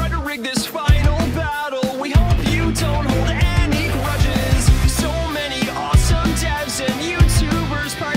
tried to rig this final battle. We hope you don't hold any grudges. So many awesome devs and YouTubers